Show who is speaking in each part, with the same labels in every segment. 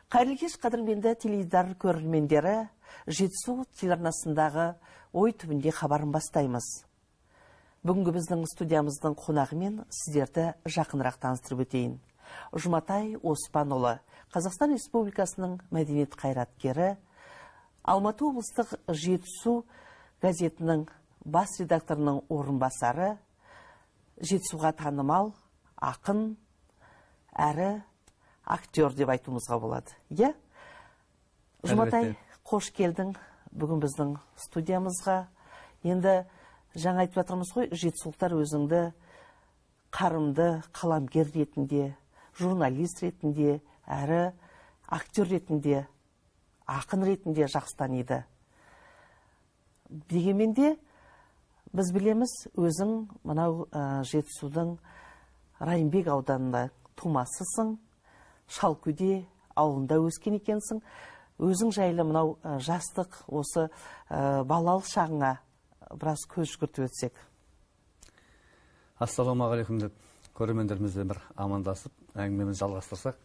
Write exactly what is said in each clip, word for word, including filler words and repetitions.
Speaker 1: Қайырлы кеш, қадірменді теледидар көрермендері, Жетісу телеарнасындағы ой түбінде хабарын бастаймыз. Бүгінгі біздің студиямыздың қонағымен сіздерді жақынырақ таныстырып өтейін. Жұматай Оспанұлы, Қазақстан Республикасының мәдениет қайраткері, Алматы облыстық Жетісу газетінің бас редакторының орынбасары, Жетісуға танымал ақын әрі актер деп айтуымызға болады. Е? Жұматай, қош келдің бүгін біздің студиямызға. Енді жаңа айтып жатырмыз ғой, жетісулықтар өзіңді қарымды қаламгер ретінде, журналист ретінде, әрі актер ретінде, ақын ретінде жақсы таниды. Дегенмен де біз білеміз, өзің мынау Жетісудың Райымбек ауданында тумасысың, Шалкөде ауылында өскен екенсің. Өзің жайлы мынау жастық, осы балалық шағыңа біраз көз жүгіртіп өтсек.
Speaker 2: Ассалаумағалейкум деп көрермендерімізбен бір амандасып, әңгімемізді жалғастырсақ.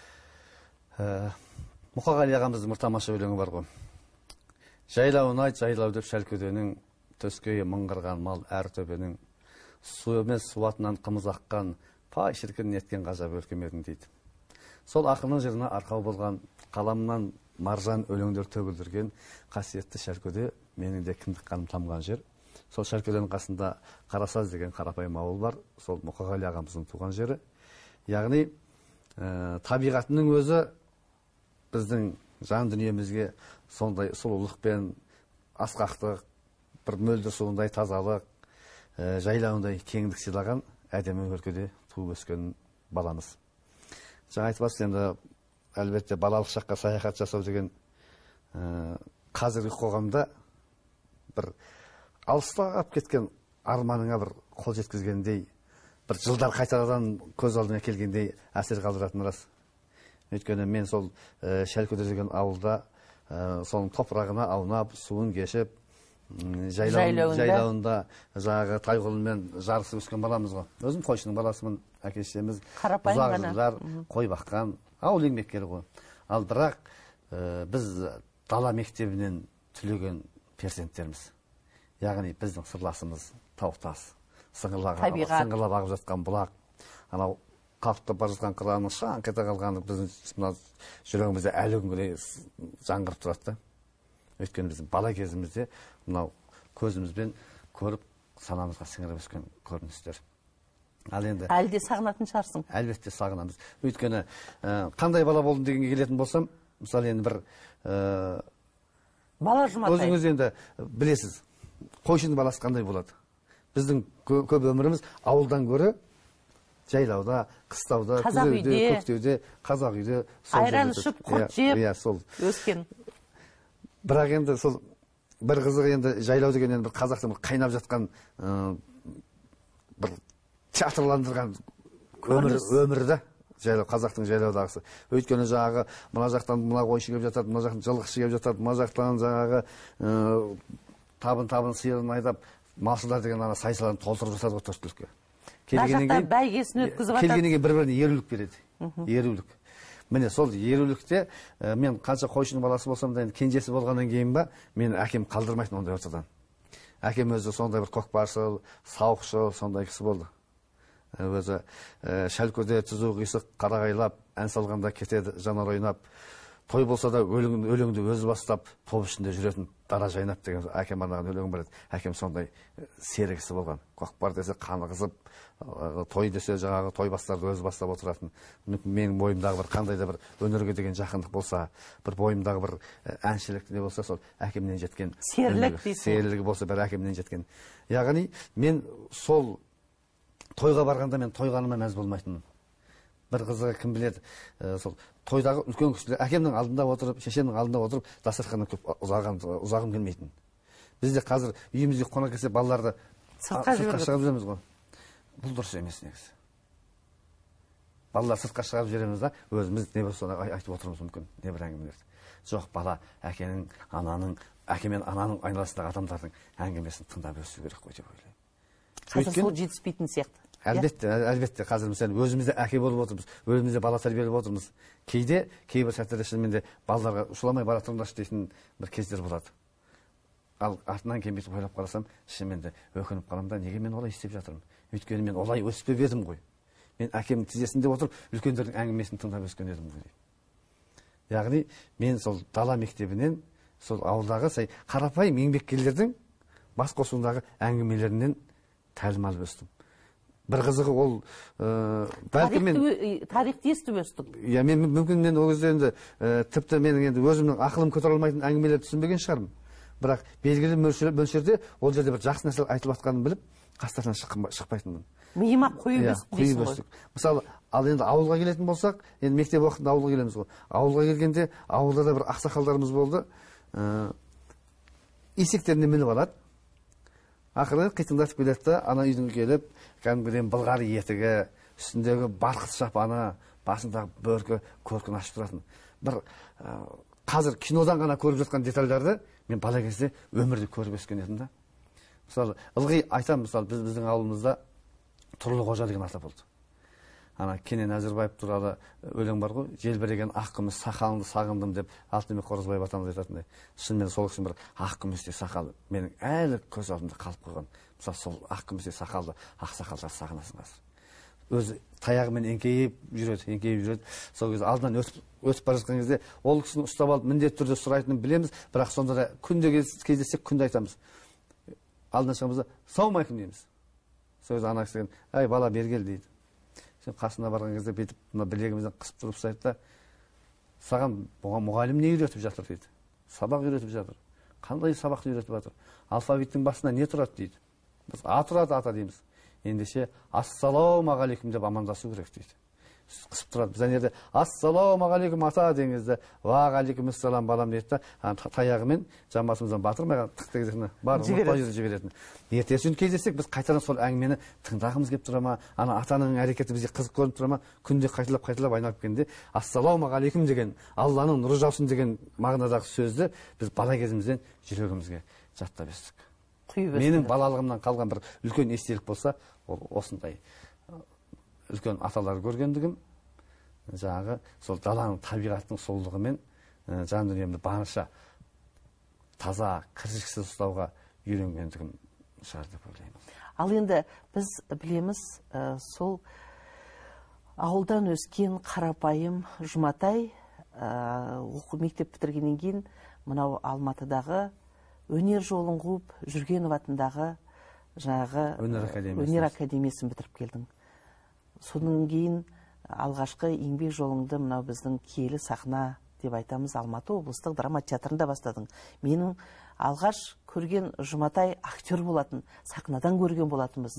Speaker 2: Мұқағали ағамыздың бір тамаша өлеңі бар ғой. Жайлауын айт, жайлау деп Шалкөденің, төскейі мыңғырған мал әр төбенің, су емес суатынан қымыз аққан, пай шіркін неткен ғажап өлкемедің дейді. Сол ақынның жырына арқау болған, қаламынан маржан өлеңдер төгілдірген қасиетті Шалкөде менің де кіндік қаным тамған жер. Сол Шалкөденің қасында Қарасаз деген қарапайым ауыл бар. Сол Мұқағали ағамыздың туған жері. Яғни табиғатының өзі біздің жан дүниемізге сондай сұлулық пен асқақтық, бір мөлдір суындай тазалық, жайлауындай кеңдік сыйлаған әдемі өлкеде туып өскен баламыз. Жаңа айтып жатсыз, енді әлбетте балалық шаққа саяхат жасау деген қазіргі қоғамда бір алыстап кеткен арманыңа бір қол жеткізгендей, бір жылдар қайтадан көз алдыңа келгендей әсер қалдыратын рас. Өйткені мен сол Шалкөде деген ауылда соның топырағына аунап, суын кешіп, жайлауында жаңағы тайғұлымен жарысып өскен баламыз ғой. Өзім қойшының баласымын, әке-шешеміз ұзақ жылдар қой баққан, ауыл еңбеккері ғой. Ал бірақ біз дала мектебінен түлеген перзенттерміз. Яғни біздің сырласымыз тау-тас, сыңғырлап ағып жатқан бұлақ, анау қалықтап бара жатқан қыранның шаңқ ете қалғаны біздің жүрегімізде әлі күнге жаңғырып тұрады. Өйткені біздің бала кезімізде мынау көзімізбен көріп, санамызға сіңіріп өскен көріністер. Ал енді
Speaker 1: әлде сағынатын шығарсың?
Speaker 2: Әлбетте сағынамыз. Өйткені қандай бала болдым дегенге келетін болсам, мысалы енді бір
Speaker 1: бала Жұматай.
Speaker 2: Өзіңіз енді білесіз, қойшының баласы қандай болады? Біздің көп өміріміз ауылдан көрі жайлауда, қыстауда, күзеуде, көктеуде, қазақ үйде,
Speaker 1: айран ішіп, құрт жеп өскен.
Speaker 2: Бірақ енді сол бір қызық, енді жайлау деген енді бір қазақтың қайнап жатқан бір театрландырған өмірді, жайлау, қазақтың жайлаудағысы. Өйткені жаңағы мына жақтан мына қойшы келіп жатады, мына жақтан жылқышы келіп жатады, мына жақтан жаңағы табын-табын сиырын айдап, малшылар деген ана сайсаларын толтырып жатады ғой төрт түлікке.
Speaker 1: Келгеннен бәйгесін өткізіп жатады.
Speaker 2: Келгеннен кейін бір-біріне ерулік береді. Ерулік. Міне сол ерулікте мен қанша қойшының баласы болсам да, кенжесі болғаннан кейін ба, мен әкем қалдырмайтын ондай ортадан. Әкем өзі сондай бір көкпаршыл, сауықшыл, сондай кісі болды. Өзі Шалкөде түзу қисық қарағайлап, ән салғанда кетеді жанар ойнап, той болса да өлеңді өзі бастап, топ ішінде жүретін дара жайнап деген әкем арнаған өлең бар еді. Әкем сондай сері кісі болған. Көкпар десе қаны қызып, той десе жаңағы той бастарды өзі бастап отыратын. Менің бойымдағы бір қандай да бір өнерге деген жақындық болса, бір бойымдағы бір әншілік не болса, сол әкемнен жеткен
Speaker 1: серілік дейсің.
Speaker 2: Серілігі болса, бір әкемнен жеткен. Яғни мен сол тойға барғанда мен тойғаныма мәз болмайтынмын. Бір қызығы кім біледі, сол тойдағы үлкен кісілер әкемнің алдында отырып, шешемнің алдында отырып, дастарханнан көп ұзағым келмейтін. Бізде қазір үйімізге қонақ келсе, балаларды сыртқа шығарып жібереміз ғой. Бұл дұрыс емес негізі. Балалар сыртқа шығарып жібереміз да, өзіміз не болса соны айтып отырмыз мүмкін, не бір әңгімелерді. Жоқ, бала әкенің, ананың, әке мен ананың айналасындағы адамдардың әңгімесін тыңдап өсу керек қой деп ойлаймын.
Speaker 1: Қазір сол жетіспейтін сияқты.
Speaker 2: Әлбетте, әлбетте, қазір мысалы өзімізде әке болып отырмыз, өзімізде бала тәрбиелеп отырмыз. Кейде, кейбір сәттерде шынымен де балаларға ұшыламай бара тұрыңдаршы дейтін бір кездер болады. Ал артынан кейін бүйтіп ойлап қарасам, шынымен де өкініп қаламын да, неге мен олай істеп жатырмын? Өйткені мен олай өспеп едім ғой. Мен әкемнің тізесінде отырып, үлкендердің әңгімесін тыңдап өскен едім ғой. Яғни мен сол дала мектебінен, сол ауылдағы сай қарапайым еңбеккерлердің бас қосуындағы әңгімелерінен тәлім алып өстім. Бір қызығы ол бәлкім мен
Speaker 1: тарихты естіп өстік.
Speaker 2: Иә, мен мүмкін мен ол кезде енді тіпті менің енді өзімнің ақылым көтере алмайтын әңгімелерді түсінбеген шығармын. Бірақ белгілі мөлшерде ол жерде бір жақсы нәрсе айтылып жатқанын біліп, қастарынан шықпайтынмын.
Speaker 1: Миыма қойып өстік дейсің ғой.
Speaker 2: Мысалы, ал енді ауылға келетін болсақ, енді мектеп уақытында ауылға келеміз ғой. Ауылға келгенде ауылда да бір ақсақалдарымыз болды. Есектеріне мініп алады. Ақыры қитыңдатып келеді да, ана үйдің келіп, кәдімгіден былғары етігі, үстіндегі барқыт шапаны, басындағы бөркі, көркін ашып тұратын. Бір қазір кинодан ғана көріп жатқан детальдарды мен бала кезде өмірде көріп өскен едім да. Мысалы, ылғи айтам, мысалы, біз біздің ауылымызда Тұрлы Қожа деген ата болды. Ана Кенен Әзірбаев туралы өлең бар ғой, желбіреген ақ күміс сақалыңды сағындым деп Алтынбек Қоразбаев атамыз айтатындай. Шынымен сол үшін бір ақ күмістей сақал менің әлі көз алдымда қалып қойған. Мысалы, сол ақ күмістей сақалды ақ сақалдар сағынасың қазір. Өзі таяғымен еңкейіп жүреді, еңкейіп жүреді. Сол кезде алдынан өтіп өтіп бара жатқан кезде ол кісіні ұстап алып міндетті түрде сұрайтынын білеміз, бірақ сонда да күнде кездессек күнде айтамыз. Алдынан шығамыз да, саумайкым дейміз. Сол кезде ана кісі, ай бала бергел дейді. Сен қасына барған кезде бетіп, мына білегімізден қысып тұрып ұстайды да, саған мұғалім не үйретіп жатыр дейді. Сабақ үйретіп жатыр. Қандай сабақты үйретіп жатыр? Алфавиттің басында не тұрады дейді. Біз а тұрады ата дейміз. Ендеше ассалаумағалейкум деп амандасу керек дейді. Қысып тұрады. Біз әнерде ассалаумағалейкум ата деңізді, уағалейкумассалам балам дейді да, таяғымен жамбасымыздан батырмай тық дегізетін бар, ұмытпай жүріп жіберетін. Ертесі күн кездессек, біз қайтадан сол әңгімені тыңдағымыз келіп тұра ма, ана атаның әрекеті бізге қызық көрініп тұра ма, күнде қайталап қайталап айналып келгенде ассалаумағалейкум деген, Алланың нұры жаусын деген мағынадағы сөзді біз бала кезімізден жүрегімізге жаттап өстік. Менің балалығымнан қалған бір үлкен естелік болса, ол осындай үлкен аталар көргендігім, жаңағы сол даланың табиғаттың сұлулығымен жан дүниемді барынша таза, кіршіксіз ұстауға үйренгендігім шығар деп ойлаймын.
Speaker 1: Ал енді біз білеміз, сол ауылдан өскен қарапайым Жұматай оқу мектеп бітіргеннен кейін мынау Алматыдағы өнер жолын қуып, Жүргенов атындағы жаңағы өнер академиясын бітіріп келдің. Соның кейін алғашқы еңбек жолыңды мынау біздің киелі сахна деп айтамыз, Алматы облыстық драма театрында бастадың. Менің алғаш көрген Жұматай актер болатын, сахнадан көрген болатынбыз.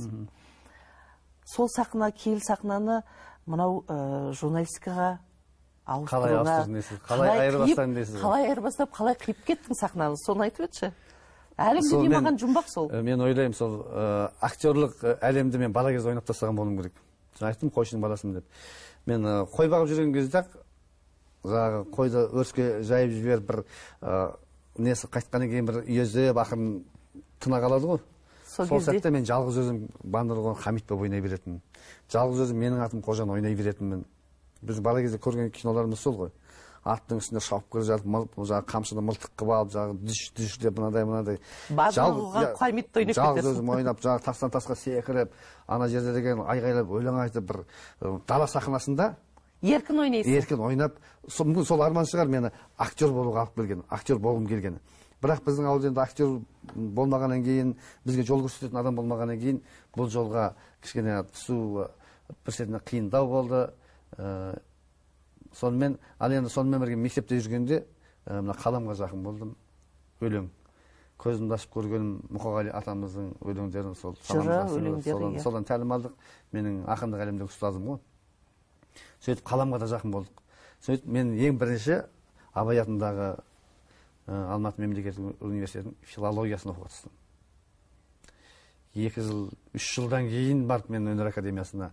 Speaker 1: Сол сахна, киелі сахнаны мынау журналистикаға ауыстыруға
Speaker 2: қалай айырбастан дейсіз?
Speaker 1: Қалай айырбастап, қалай қиып кеттің сахнаны? Соны айтып өтші. Әлемде демаған жұмбақ сол.
Speaker 2: Мен ойлаймын, сол актерлық әлемді мен бала кезде ойнап тастаған болуым керек. Айттым, қойшының баласымын деп. Мен қой бағып жүрген кезде жаңағы қойды өріске жайып жіберіп бір несі қайтқаннан кейін бір үйездеп ақырын тына қалады ғой. Сол сәтте мен жалғыз өзім Бандырған Хамит болып ойнай беретінмін. Жалғыз өзім менің атым Қожан ойнай беретінмін. Біз бала кезде көрген киноларымыз сол ғой. Аттың үстінде шауып келе жатып, жаңағы қамшыны мылтық қылып алып, жаңағы дүш-дүш деп мынадай мынадай.
Speaker 1: Бандырған Хамитті ойнап кетесің.
Speaker 2: Жалғыз өзім ойнап, жаңағы тастан тасқа секіріп, ана жерде деген айғайлап, өлең айтып бір дала сахнасында
Speaker 1: еркін ойнайсың.
Speaker 2: Еркін ойнап, мүмкін сол арман шығар мені актер болуға алып келген, актер болғым келгені. Бірақ біздің ауылда енді актер болмағаннан кейін, бізге жол көрсететін адам болмағаннан кейін, бұл жолға кішкене түсу бір сетіне қиындау болды. Сонымен, ал енді сонымен бірге мектепте жүргенде, мына қаламға жақын болдым, өлең. Көзімді ашып көргенім Мұқағали атамыздың өлеңдерін, сол содан тәлім алдық. Менің ақындық әлемдегі ұстазым ғой. Сөйтіп қаламға да жақын болдық. Сөйтіп мен ең бірінші Абай атындағы Алматы мемлекеттік университетінің филологиясын оқуға түстім. Екі жыл, үш жылдан кейін барып мен өнер академиясына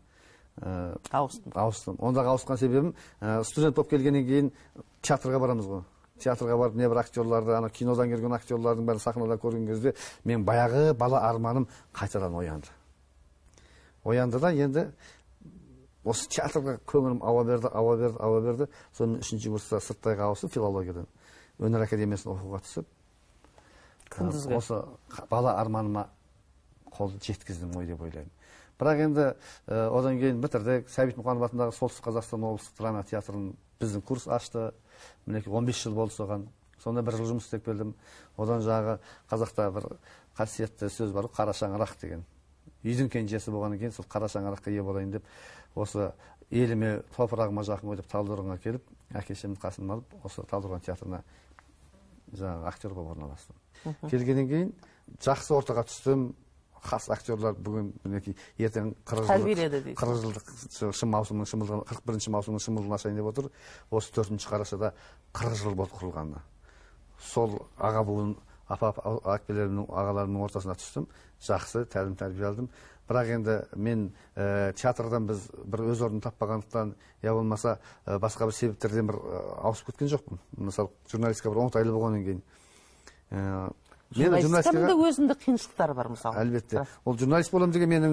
Speaker 2: ауыстым. Ондағы ауысқан себебім, студент болып келгеннен кейін театрға барамыз ғой. Театрға барып не бір актерларды, ана кинодан келген актерлардың бәрін сахнада көрген кезде, мен баяғы бала арманым қайтадан оянды. оянды да енді осы театрға көңілім ауа берді, ауа берді, ауа берді. Сонымен үшінші курста сырттайға ауысып филологиядан өнер академиясына оқуға түсіп,
Speaker 1: күндізгі
Speaker 2: осы бала арманыма қол жеткіздім ой деп ойлаймын. Бірақ енді одан кейін бітірдік. Сәбит Мұқанов атындағы Солтүстік Қазақстан облыстық драма театрын біздің курс ашты. Мінекей он бес жыл болды соған. Сонда бір жыл жұмыс істеп келдім. Одан жағы қазақта бір қасиетті сөз бар, қара шаңырақ деген. Үйдің кенжесі болғаннан кейін сол қара шаңыраққа ие болайын деп, осы еліме, топырағыма жақын қойып Талдықорғанға келіп, әке-шемді қасыма алып, осы Талдықорған театрына жаңағы актер болып орналастым. Келгеннен кейін жақсы ортаға түстім. Хас актерлар бүгін мінекей ертең қырық жылдық шым маусымның шымылдығын, қырық бірінші маусымның шымылдығын ашайын деп отыр. Осы төртінші қарашада қырық жыл болды құрылғанына. Сол аға буын апа әкелерімнің, ағаларымның ортасына түстім. Жақсы тәлім тәрбие алдым. Бірақ енді мен театрдан біз бір өз орнын таппағандықтан, я болмаса басқа бір себептерден бір ауысып кеткен жоқпын. Мысалы, журналистика бір оңтайлы болғаннан кейін.
Speaker 1: Журналистикамда өзінде қиыншылықтары бар, мысалы.
Speaker 2: Әлбетте. Ол журналист болам деген менің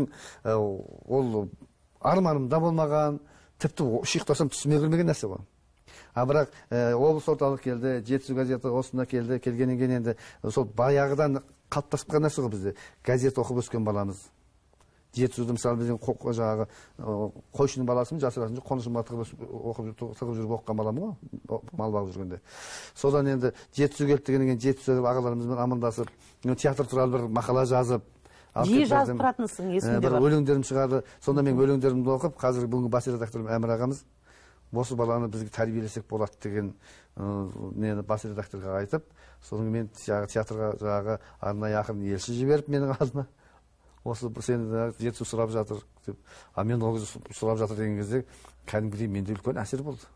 Speaker 2: ол арманымда болмаған, тіпті шиқтасам түсіме кірмеген нәрсе ғой. А бірақ облыс орталық келді, Жетісу газеті осында келді, келгеннен кейін енді сол баяғыдан қалыптасып қалған нәрсе ғой бізде. Газет оқып өскен баламыз. Жетісуды мысалы біздің жаңағы қойшының баласымын, жасырасын жоқ, қонышыма тығып жүріп оқыған балам ғой, мал бағып жүргенде. Содан енді Жетісу келіп дегеннен кейін Жетісу ағаларымызбен амандасып, театр туралы бір мақала жазып,
Speaker 1: жиі жазып тұратынсың, есімде бар.
Speaker 2: Бір өлеңдерім шығарды. Сонда мен өлеңдерімді оқып, қазір бүгінгі бас редакторым Әмір ағамыз осы баланы бізге тәрбиелесек болады деген нені бас редакторға айтып, содан мен театрға жаңағы арнайы ақын елші жіберіп менің алдыма осы сені Жетісу сұрап жатыр деп, а мен ол сұрап жатыр деген кезде кәдімгідей менде үлкен әсер болды.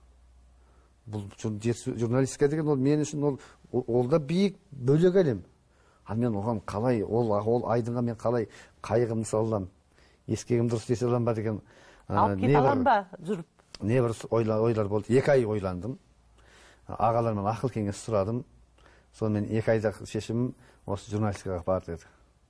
Speaker 2: Бұл журналистика деген ол мен үшін ол ол да биік бөлек әлем. Ал мен оған қалай, ол ол айдынға мен қалай қайығымды салам, ескегім дұрыс десе алам ба деген
Speaker 1: алып кете алам ба жүріп.
Speaker 2: Не бір ойлар болды. Екі ай ойландым. Ағаларымнан ақыл кеңес сұрадым. Сонымен екі айда шешімім осы журналистикаға бар деді.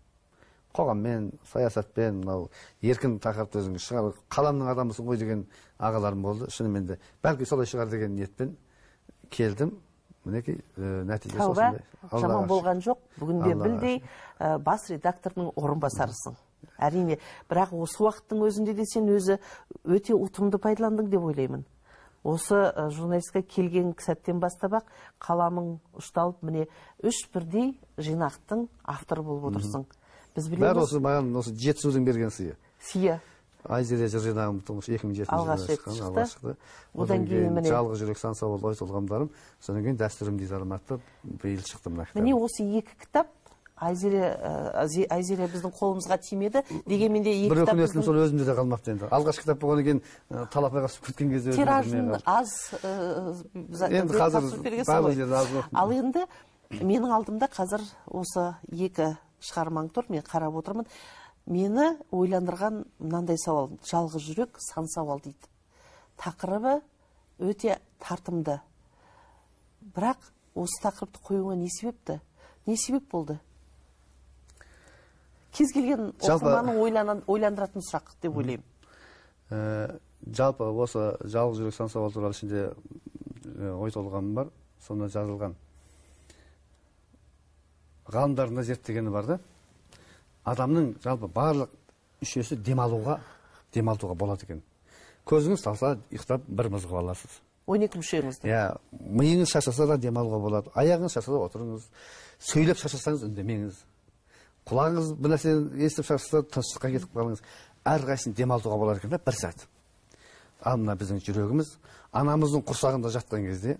Speaker 2: Қоғаммен, саясатпен, мынау еркін тақырыпты өзіңіз шығар, қаламның адамысың ғой деген ағаларым болды. Шынымен де бәлки солай шығар деген ниетпен келдім. Мінекей нәтиже осындай.
Speaker 1: Жаман болған жоқ. Бүгінде білдей бас редактордың орынбасарысың. Әрине, бірақ осы уақыттың өзінде де сен өзі өте ұтымды пайдаландың деп ойлаймын. Осы журналистика келген сәттен бастап ақ қаламың ұшталып, міне үш бірдей жинақтың авторы болып отырсың.
Speaker 2: Бәрі осы маған осы Жетісудың берген сыйы.
Speaker 1: Сия.
Speaker 2: Айзере жыр жинағым тұңғыш екі мың жетінші жылы шыққан, шықты.
Speaker 1: Одан кейін міне
Speaker 2: жалғыз жүрек сан сау ой толғамдарым, содан кейін дәстүрім дидарым атты биыл шықты мына кітап.
Speaker 1: Міне осы екі кітап Айзере Айзере біздің қолымызға тимеді. Дегенмен де екі кітап
Speaker 2: бір өкінетінім сол өзімде де қалмапты енді. Алғашқы кітап болғаннан кейін талапайға түсіп кеткен кезде
Speaker 1: тиражың аз
Speaker 2: енді қазір барлық жерде аз жоқ.
Speaker 1: Ал енді менің алдымда қазір осы екі шығармаң тұр, мен қарап отырмын. Мені ойландырған мынандай сауал, жалғыз жүрек сан сауал дейді. Тақырыбы өте тартымды. Бірақ осы тақырыпты қоюға не себепті? Не себеп болды? Кез келген оқырманның ойландыратын сұрақ деп ойлаймын.
Speaker 2: Жалпы осы жалғыз жүрек сан сауал туралы ішінде ой толғамым бар, сонда жазылған. Ғалымдарында зерттегені бар да, адамның жалпы барлық үшесі демалуға, демалтуға болады екен. Көзіңіз салса, ұйықтап бір мызғып аласыз.
Speaker 1: он екі мүшеңізді.
Speaker 2: Иә, миыңыз шаршаса да демалуға болады. Аяғыңыз шаршаса да отырыңыз. Сөйлеп шаршасаңыз үндемеңіз. Құлағыңыз бір нәрсені естіп шаршаса тыныштыққа кетіп қалыңыз. Әрқайсысын демалтуға болады екен да бір сәт. Ал мына біздің жүрегіміз анамыздың құрсағында жатқан кезде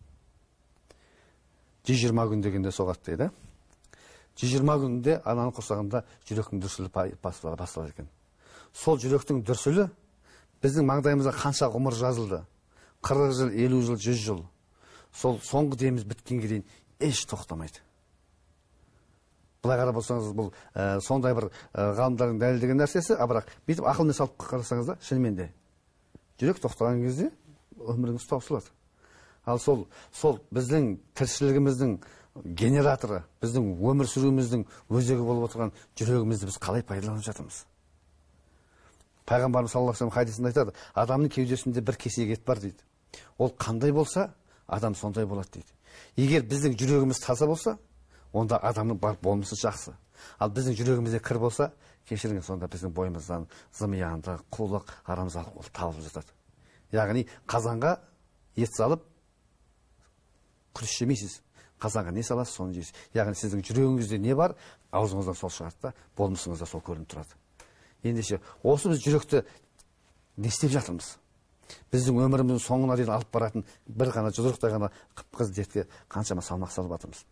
Speaker 2: жүз жиырма күн дегенде соғады дейді. жүз жиырма күнде ананың құрсағында жүректің дүрсілі басталады екен. Сол жүректің дүрсілі біздің маңдайымызда қанша ғұмыр жазылды. қырық жыл, елу жыл, жүз жыл. Сол соңғы деміміз біткенге дейін еш тоқтамайды. Бұлай қарап болсаңыз, бұл сондай бір ғалымдардың дәлелдеген нәрсесі, а бірақ бүйтіп ақылмен салып қарасаңыз да, шынымен де жүрек тоқтаған кезде өміріңіз таусылады. Ал сол сол біздің тіршілігіміздің генераторы, біздің өмір сүруіміздің өзегі болып отырған жүрегімізді біз қалай пайдаланып жатырмыз? Пайғамбарымыз саллаллаху алейхи вассалам хадисінде айтады, адамның кеудесінде бір кесек ет бар дейді. Ол қандай болса, адам сондай болады дейді. Егер біздің жүрегіміз таза болса, онда адамның бар болмысы жақсы. Ал біздің жүрегімізде кір болса, кешіріңіз, сонда біздің бойымыздан зымиянды, қулық, арамзалық ол табылып жатады. Яғни қазанға ет салып, күріш жемейсіз. Қазанға не саласыз, соны жейсіз. Яғни сіздің жүрегіңізде не бар, аузыңыздан сол шығады да, болмысыңызда сол көрініп тұрады. Ендеше, осы біз жүректі не істеп жатырмыз? Біздің өміріміздің соңына дейін алып баратын бір ғана жұдырықтай ғана қып-қыз дертке қаншама салмақ салып жатырмыз.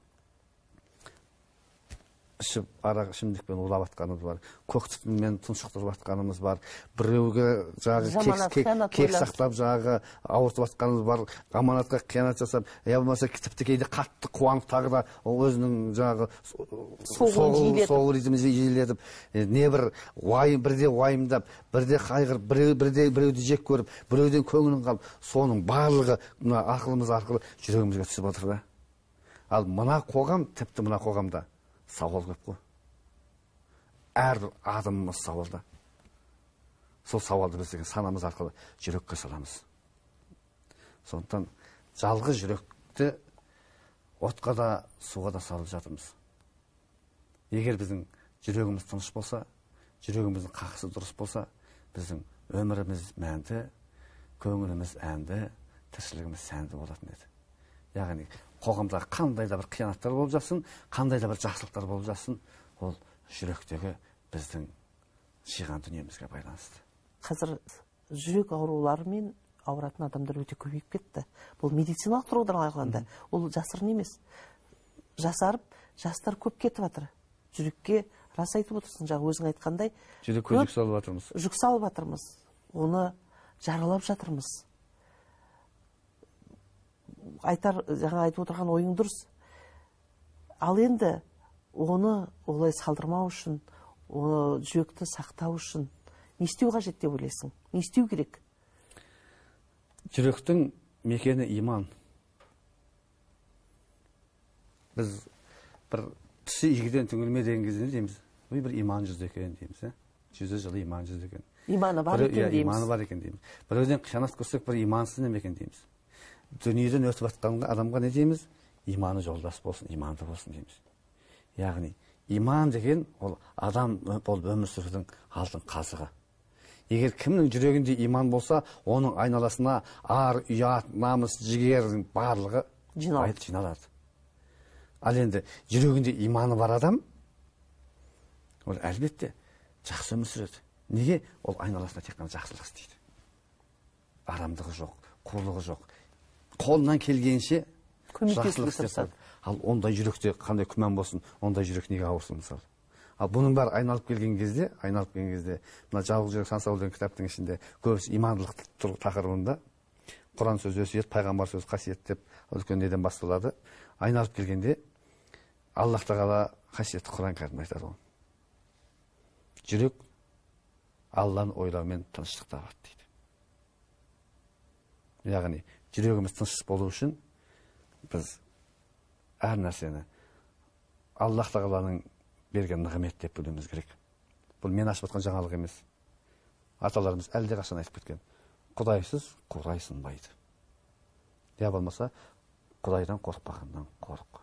Speaker 2: Ішіп, арақ ішімдікпен улап атқанымыз бар, көк түтінмен тұншықтырып атқанымыз бар, біреуге жағы кек сақтап жағы ауыртып атқанымыз бар, аманатқа қиянат жасап, я болмаса тіпті кейде қатты қуанып тағы да өзінің жағы соғыл ритмін жиілетіп, не бір уайым, бірде уайымдап, бірде қайғыр, бірде біреуді жек көріп, біреуден көңілін қалып, соның барлығы ақылымыз арқылы жүрегімізге түсіп отыр да. Ал мына қоғам, тіпті мына қоғамда сауал көп қой. Әрбір адымымыз сауалда. Сол сауалды біз деген санамыз арқылы жүрекке саламыз. Сондықтан жалғыз жүректі отқа да, суға да салып жатырмыз. Егер біздің жүрегіміз тыныш болса, жүрегіміздің қақысы дұрыс болса, біздің өміріміз мәнді, көңіліміз әнді, тіршілігіміз сәнді болатын еді. Яғни қоғамда қандай да бір қиянаттар болып жатсын, қандай да бір жақсылықтар болып жатсын, ол жүректегі біздің жиған дүниемізге байланысты.
Speaker 1: Қазір жүрек ауруларымен ауыратын адамдар өте көбейіп кетті. Бұл медициналық тұрғыдан алғанда, ол жасырын емес. Жасарып, жастар көп кетіп жатыр. Жүрекке рас айтып отырсың, жаңа өзің айтқандай,
Speaker 2: жүрекке жүк салып жатырмыз.
Speaker 1: Жүк салып жатырмыз. Оны жаралап жатырмыз. Айтар, жаңа айтып отырған ойың дұрыс. Ал енді оны олай салдырмау үшін, оны жүректі сақтау үшін не істеу қажет деп ойлайсың? Не істеу керек?
Speaker 2: Жүректің мекені иман. Біз бір түсі игіден түңілме деген кезде дейміз. Ой, бір иман жүзді екен дейміз. Жүзі жылы иман жүзді екен.
Speaker 1: Иманы бар екен дейміз.
Speaker 2: Иманы бар екен дейміз. Біреуден қиянат көрсек, бір имансыз неме екен дейміз. Дүниеден өтіп жатқан адамға не дейміз? Иманы жолдас болсын, иманды болсын дейміз. Яғни, иман деген ол адам болып өмір сүрудің алтын қазығы. Егер кімнің жүрегінде иман болса, оның айналасына ар, ұят, намыс, жігердің барлығы жиналады. Ал енді жүрегінде иманы бар адам, ол әлбетте жақсы өмір сүреді. Неге? Ол айналасына тек қана жақсылық істейді. Арамдығы жоқ, қулығы жоқ. Қолынан келгенше жақсылық істеп. Ал ондай жүректе қандай күмән болсын, ондай жүрек неге ауырсын мысалы. Ал бұның бәрі айналып келген кезде, айналып келген кезде, мына жалғыз жүрек сансау деген кітаптың ішінде көбісі имандылық тақырыбында Құран сөзі өсиет, пайғамбар сөзі қасиет деп үлкен неден басталады. Айналып келгенде Аллах тағала қасиетті Құран кәрімде айтады ғой. Жүрек Алланы ойлаумен тыныштық табады дейді. Яғни жүрегіміз тыныш болу үшін біз әр нәрсені Аллах тағаланың берген нығмет деп білуіміз керек. Бұл мен ашып отқан жаңалық емес. Аталарымыз әлде қашан айтып кеткен. Құдайсыз Құдай сынбайды. Я болмаса Құдайдан қорықпағаннан қорық.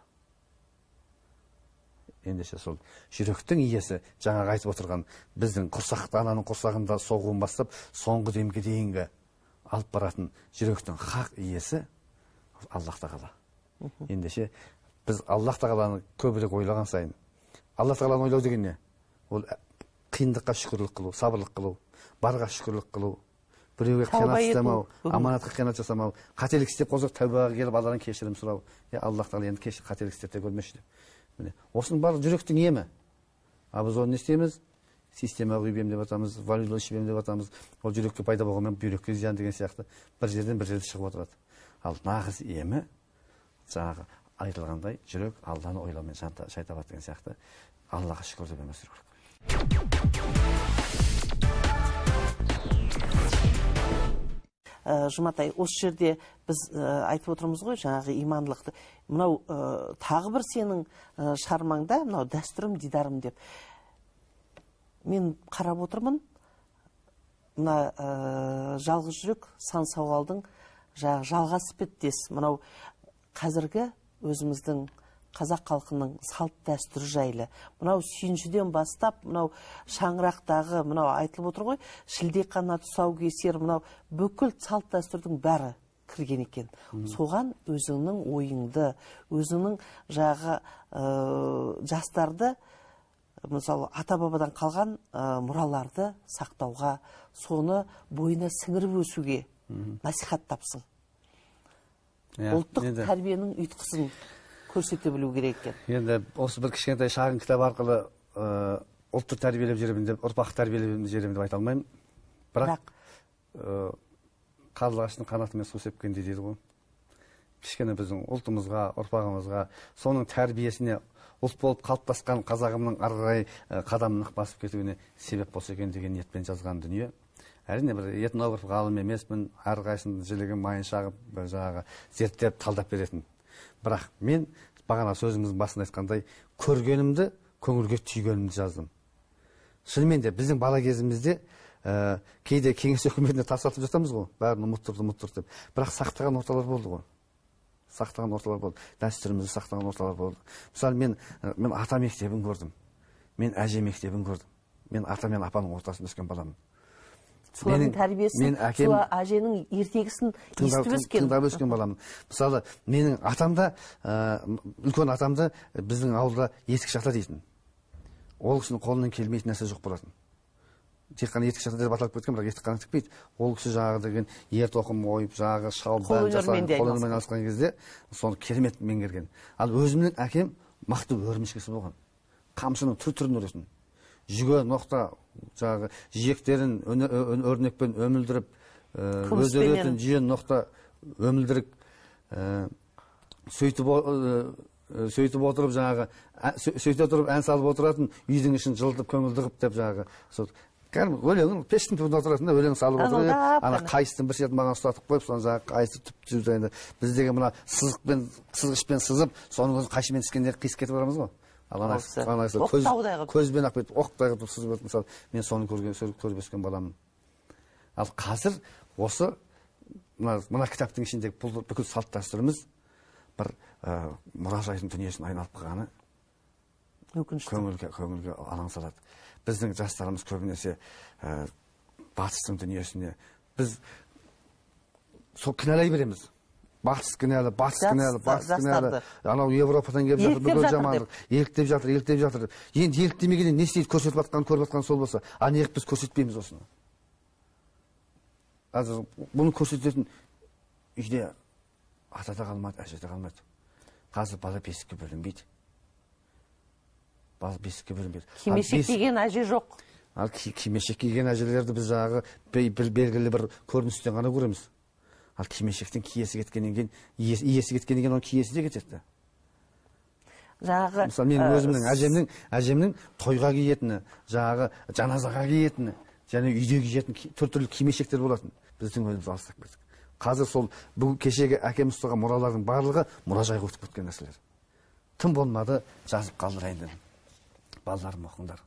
Speaker 2: Ендеше сол жүректің иесі жаңағы айтып отырған біздің құрсақты ананың құрсағында соғуын бастап соңғы демге дейінгі алып баратын жүректің хақ иесі Аллах тағала. Ендеше біз Аллах тағаланы көбірек ойлаған сайын, Аллах тағаланы ойлау деген не? Ол қиындыққа шүкірлік қылу, сабырлық қылу, барға шүкірлік қылу, біреуге қиянат жасамау, аманатқа қиянат жасамау, қателік істеп қозып тәубаға келіп Алладан кешірім сұрау. Я Аллах тағала енді кешір қателік істеп те көрмеші деп. Міне, осының барлығы жүректің емі. А біз оны не істейміз? Система құйып деп атамыз, валюта ішіп деп атамыз. Ол жүрекке пайда болғанмен бүйрекке зиян деген сияқты бір жерден бір жерде шығып отырады. Ал нағыз емі жаңағы айтылғандай жүрек Алланы ойлаумен жан шайтабат деген сияқты Аллаға шүкір деп өмір сүру керек.
Speaker 1: Жұматай, осы жерде біз айтып отырмыз ғой, жаңағы имандылықты. Мынау тағы бір сенің шығармаңда, мынау дәстүрім, дидарым деп. Мен қарап отырмын, мына жалғыз жүрек сан сауалдың жаңағы жалғасып беттес. Мынау қазіргі өзіміздің қазақ халқының салт дәстүрі жайлы. Мынау сүйіншіден бастап, мынау шаңырақтағы, мынау айтылып отыр ғой, шілде қанат тұсаукесер, мынау бүкіл салт дәстүрдің бәрі кірген екен. Соған өзіңнің ойыңды, өзіңнің жағы жастарды, мысалы ата-бабадан қалған мұраларды сақтауға, соны бойына сіңіріп өсуге насихат тапсың. Ұлттық тәрбиенің ұйытқысын көрсете білу керек екен.
Speaker 2: Енді осы бір кішкентай шағын кітап арқылы ұлтты тәрбиелеп жүремін деп, ұрпақ тәрбиелеп жүремін деп айта алмаймын. Бірақ қарлығаштың қанатымен су сепкендей дейді ғой. Кішкене біздің ұлтымызға, ұрпағымызға, соның тәрбиесіне, ұлт болып қалыптасқан қазағымның ары қарай қадамын басып кетуіне себеп болса екен деген ниетпен жазған дүние. Әрине бір этнограф ғалым емеспін, әрқайсының жілігін майын шағып, жаңағы зерттеп, талдап беретін. Бірақ мен бағана сөзіміздің басында айтқандай, көргенімді, көңілге түйгенімді жаздым. Шынымен де біздің бала кезімізде кейде кеңес өкіметіне тасалтып жатамыз ғой, бәрін ұмыттырды, ұмыттырды деп. Бірақ сақтаған орталар болды ғой. Сақтаған орталар болды. Дәстүрімізді сақтаған орталар болды. Мысалы, мен мен ата мектебін көрдім. Мен әже мектебін көрдім. Мен ата мен апаның ортасында өскен баламын.
Speaker 1: Солардың тәрбиесін, сол әженің ертегісін естіп өскен.
Speaker 2: Тыңдап өскен баламын. Мысалы, менің атамда, үлкен атамды біздің ауылда етік шақта дейтін. Ол кісінің қолынан келмейтін нәрсе жоқ болатын. Тек қана етік шақта деп аталып кеткен, бірақ етік қана тікпейді. Ол кісі жаңағы деген ер тоқым ойып, жаңағы шалбар жасаған, қолөнермен айналысқан кезде соны керемет меңгерген. Ал өзімнің әкем мықты өрмешкесі болған. Қамшының түр-түрін өретін. Жүге ноқта жаңағы жиектерін өрнекпен өмілдіріп, өз өретін жиен ноқта өмілдіріп, сөйтіп отырып жаңағы, сөйтіп отырып ән салып отыратын, үйдің ішін жылытып, көңілдігіп деп жаңағы. Өлеңін пештің түбінде отыратын, өлең салып отырып, ана қайыстың бір шетін маған ұстатып қойып, соны жаңағы қайысты түп-түп енді біздегі мына сызықпен, сызғышпен сызып, соның өзін қайшымен түскенде қисып кетіп барамыз ғой. Көзбен ақ бетіп, оқтай қытып сызып өтіп, мысалы, мен соны көріп өскен баламын. Ал қазір осы мына кітаптың ішіндегі бүкіл салт дәстүріміз бір мұражайдың дүниесін айналып қалғаны көңілге алаң салады. Біздің жастарымыз көбінесе батыстың дүниесіне біз сол кінәлай береміз. Батыс кінәлі, батыс кінәлі, батыс кінәлі. Анау Европадан келіп жатыр, бүкіл жамандық. Еліктеп жатыр, еліктеп жатыр. Енді еліктемегенде не істейді, көрсетіп жатқан, көріп жатқан сол болса, а неғып біз көрсетпейміз осыны. Бұны көрсететін үйде атада қалмайды, әжеде қалмайды. Қазір бала бесікке бөлінбейді. Бала бесікке бөлінбейді.
Speaker 1: Кимешек киген әже жоқ.
Speaker 2: Ал кимешек киген әжелерді біз жағы белгілі бір көріністен ғана көреміз. Ал кимешектен киесі кеткеннен кейін, иесі кеткеннен кейін оның киесі де кетеді.
Speaker 1: Жаңағы
Speaker 2: мысалы мен өзімнің әжемнің әжемнің тойға киетіні, жаңағы жаназаға киетіні, және үйде киетін түр-түрлі кимешектер болатын. Біздің өзіміз алыстап кеттік. Қазір сол бұл кешегі әкеміз ұстаған мұралардың барлығы мұражайға өтіп кеткен нәрселер. Тым болмады, жазып қалдырайын дедім. Балаларым оқыңдар.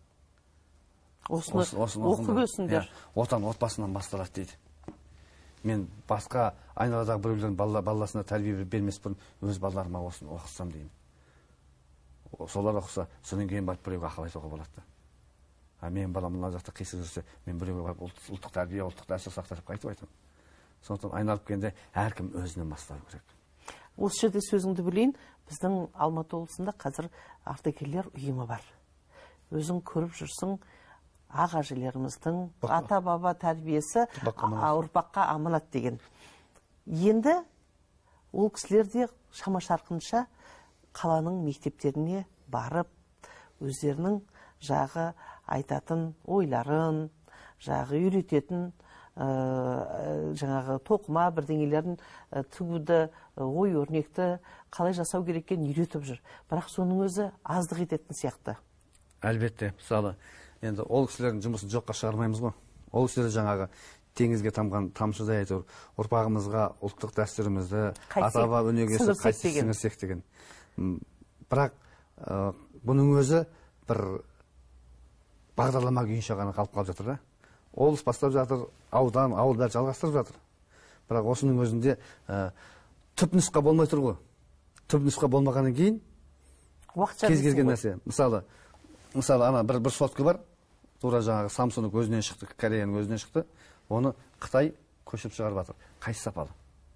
Speaker 1: Осыны оқып өсіңдер.
Speaker 2: Отан отбасынан басталады дейді. Мен басқа айналадағы біреулердің баласына тәрбие бермес бұрын өз балаларыма осыны оқысам деймін. Солар оқыса, содан кейін барып біреуге ақыл айтуға болады. А мен балам мына жақта қисық жүрсе, мен біреуге барып ұлттық тәрбие, ұлттық дәстүр сақтап қайтып айтамын. Сондықтан айналып келгенде әркім өзінен бастау керек.
Speaker 1: Осы жерде сөзіңді білейін, біздің Алматы облысында қазір ардагерлер ұйымы бар. Өзің көріп жүрсің, ақ әжелеріміздің ата-баба тәрбиесі ұрпаққа аманат деген. Енді ол кісілер де шама шарқынша қаланың мектептеріне барып, өздерінің жағы айтатын ойларын, жағы үйрететін, жаңағы тоқыма бірдеңелерін тігуді, ой өрнекті қалай жасау кереккен үйретіп жүр. Бірақ соның өзі аздық ететін сияқты.
Speaker 2: Әлбетте, мысалы, енді ол кісілердің жұмысын жоққа шығармаймыз ғой. Ол кісілер жаңағы теңізге тамған тамшыдай әйтеуір ұрпағымызға ұлттық дәстүрімізді, ата-баба өнегесі қайсы сіңірсек деген. Бірақ бұның өзі бір бағдарлама күйінше ғана қалып қалып жатыр да. облыс бастап жатыр, аудан, ауыл бәрі жалғастырып жатыр. Бірақ осының өзінде түп нұсқа болмай тұр ғой. Түп нұсқа болмағаннан кейін кез келген нәрсе. Мысалы, мысалы ана бір бір сотка бар. Тура жаңағы Samsung өзінен шықты, Кореяның өзінен шықты. Оны Қытай көшіп шығарып жатыр. Қайсы сапалы?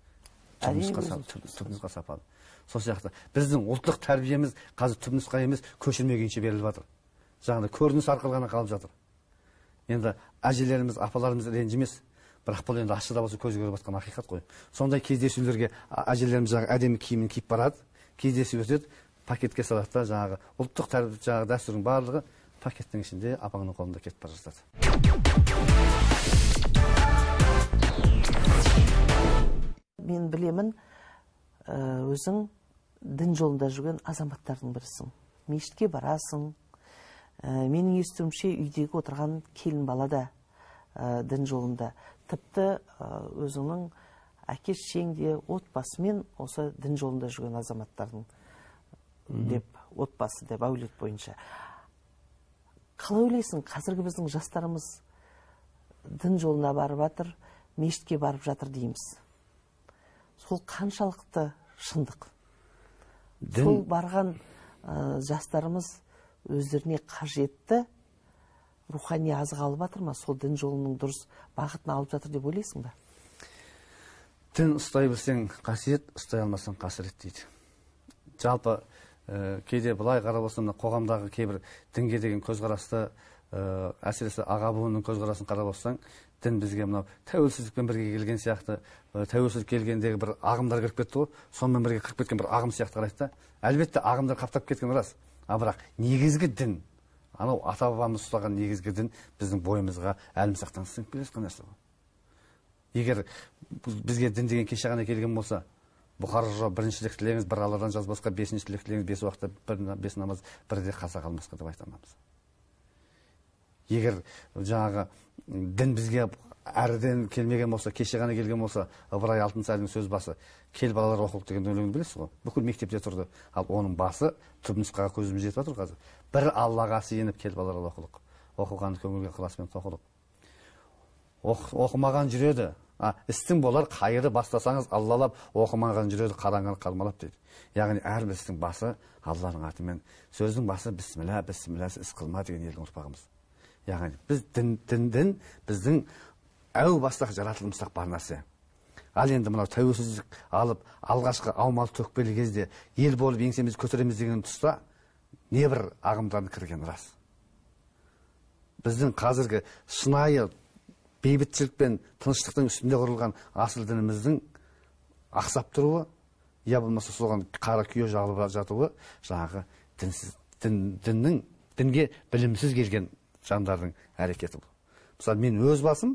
Speaker 2: Түп нұсқа сапалы. Сол сияқты біздің ұлттық тәрбиеміз қазір түп нұсқа емес, көшірмегенше беріліп жатыр. Жаңағыдай көрініс арқылы ғана қалып жатыр. Енді әжелеріміз, апаларымыз ренжімес. Бірақ бұл енді ашыда болса көзі көріп жатқан ақиқат қой. Сондай кездесулерге әжелеріміз жаңағы әдемі киімін киіп барады, кездесу өтеді, пакетке салады да жаңағы ұлттық тәрбие, жаңағы дәстүрдің барлығы пакеттің ішінде апаңның қолында кетіп бара жатады.
Speaker 1: Мен білемін, өзің дін жолында жүрген азаматтардың бірісің. Мешітке барасың. Менің естуімше үйдегі отырған келін бала да дін жолында. Тіпті өзіңнің әке-шешең де отбасымен осы дін жолында жүрген азаматтардың деп, отбасы деп, әулет бойынша. Қалай ойлайсың, қазіргі біздің жастарымыз дін жолына барып жатыр, мешітке барып жатыр дейміз. Сол қаншалықты шындық? Сол барған жастарымыз өздеріне қажетті рухани азық алып жатыр ма? Сол дін жолының дұрыс бағытын алып жатыр деп ойлайсың ба?
Speaker 2: Дін ұстай білсең қасиет, ұстай алмасаң қасірет дейді. Жалпы кейде былай қарап отырсам, қоғамдағы кейбір дінге деген көзқарасты, әсіресе аға буынның көзқарасын қарап отырсаң, дін бізге мынау тәуелсіздікпен бірге келген сияқты, тәуелсіздік келгендегі бір ағымдар кіріп кетті ғой, сонымен бірге кіріп кеткен бір ағым сияқты қарайды да. Әлбетте ағымдар қаптап кеткен рас. А бірақ негізгі дін, анау ата бабамыз ұстаған негізгі дін біздің бойымызға әлімсақтан сіңіп келе жатқан нәрсе ғой. Егер бізге дін деген кеше ғана келген болса, Бұқар жырау біріншілік тілеңіз бір Алладан жазбасқа, бесіншілік тілеңіз бес уақытта бес намаз бірде қаса қалмасқа деп айтамыз. Егер жаңағы дін бізге әріден келмеген болса, кеше ғана келген болса, Ыбырай Алтынсариннің сөз басы, кел балалар оқылық деген өлеңін білесіз ғой. Бүкіл мектепте тұрды. Ал оның басы түпнұсқаға көзіміз жетіп жатыр қазір. Бір Аллаға сиынып кел балалар оқылық. Оқылғанды көңілге ықыласпен тоқылық. Оқымаған жүреді. Істің болар қайыры бастасаңыз аллалап, оқымаған жүреді қараңғаны қармалап дейді. Яғни әрбір істің басы Алланың атымен, сөздің басы бісміллә, бісміллә іс қылма деген елдің ұрпағымыз. Яғни біз дін біздің әу бастақ жаратылымыстақ бар нәрсе. Ал енді мынау тәуелсіздік алып, алғашқы аумалы төкпелі кезде ел болып еңсемізді көтереміз деген тұста небір ағымдардың кірген рас. Біздің қазіргі шынайы бейбітшілік пен тыныштықтың үстінде құрылған асыл дініміздің ақсап тұруы, я болмаса соған қара күйе жағылып жатуы жаңағы діннің, дінге білімсіз келген жандардың әрекеті бұл. Мысалы, мен өз басым,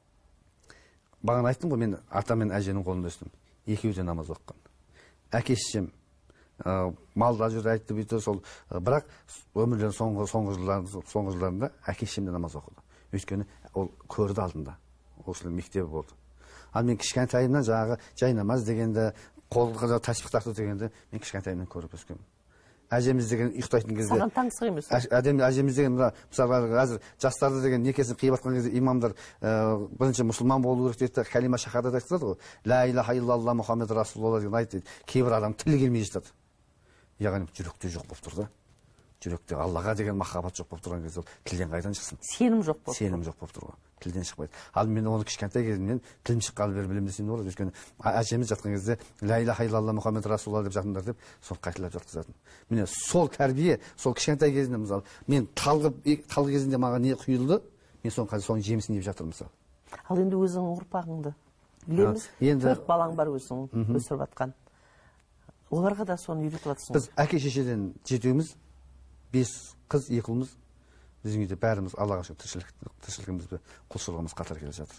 Speaker 2: бағана айттым ғой, мен ата мен әженің қолында өстім. Екеуі де намаз оқыған. Әке-шешем малда жүр айтты бүйті, сол бірақ өмірлерінің соңғы жылдарында әке-шешем де намаз оқыды. Өйткені ол көрді алдында, осылай мектебі болды. Ал мен кішкентайымнан жаңағы жай намаз дегенді, қолға тәсбих тарту дегенді мен кішкентайымнан көріп өскенмін. Әжеміз деген ұйықтайтын кезде,
Speaker 1: саған таңсық емес.
Speaker 2: Әжеміз деген мысалы қазір жастарды деген некесін қиып жатқан кезде имамдар бірінші мұсылман болу керек дейді, кәлима шахадат айтады ғой. Ла илаха илlallah Мұхаммед Расулалла деген айтты дейді. Кейбір адам тілі келмей жатады. Яғни жүректе жоқ болып тұр да. Жүректе Аллаға деген махаббат жоқ болып тұрған кезде тілден қайдан шықсын?
Speaker 1: Сенім жоқ болып тұр.
Speaker 2: Сенім жоқ болып тұр ғой. Тілден шықпайды. Ал мен оны кішкентай кезімнен тілім шыққалы бері білемін десем болады. Өйткені әжеміз жатқан кезде ла илаха илlallah Мұхаммед Расулалла деп жатыңдар деп сол қайталап жатқызатын. Міне сол тәрбие, сол кішкентай кезінде мысалы мен талғы талғы кезінде маған не құйылды, мен соның қазір соның жемісін жеп жатырмын мысалы.
Speaker 1: Ал енді өзің ұрпағыңды білеміз. Төрт балаң бар өзің өсіріп жатқан. Оларға да соны үйретіп жатырсың.
Speaker 2: Біз әке-шешеден жетеуміз, бес қыз, екі ұлмыз, біздің үйде бәріміз Аллаға шүкір тіршілігімізді, құлшылығымыз қатар келе жатыр.